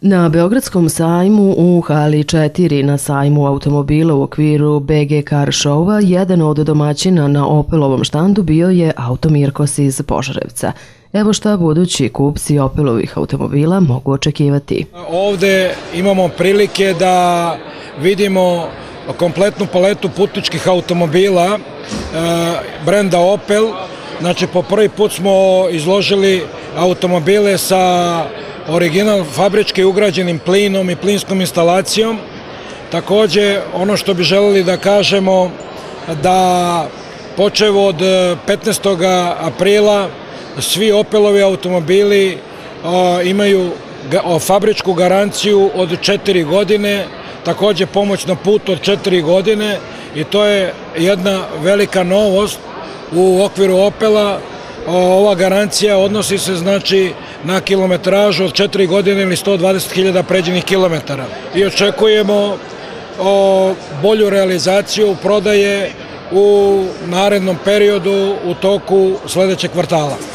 Na Beogradskom sajmu u hali 4 na sajmu automobila u okviru BG Car Showa jedan od domaćina na Opelovom štandu bio je Automirkos iz Požarevca. Evo šta budući kupci Opelovih automobila mogu očekivati. Ovde imamo prilike da vidimo kompletnu paletu putničkih automobila brenda Opel. Znači, po prvi put smo izložili automobile sa original fabrički ugrađenim plinom i plinskom instalacijom. Takođe, ono što bi želeli da kažemo, da počev od 15. aprila svi Opelovi automobili imaju fabričku garanciju od 4 godine, takođe pomoć na putu od 4 godine i to je jedna velika novost u okviru Opela. Ova garancija odnosi se znači na kilometražu od 4 godine ili 120.000 pređenih kilometara. I očekujemo bolju realizaciju prodaje u narednom periodu u toku sledećeg kvartala.